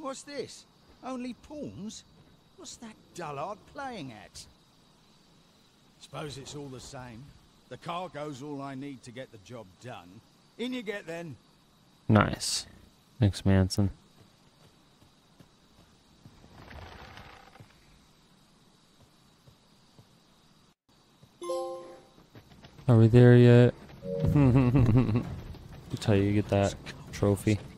What's this? Only pawns? What's that dullard playing at? Suppose it's all the same. The cargo's all I need to get the job done. In you get then. Nice. Thanks, Manson. Are we there yet? That's how you get that trophy.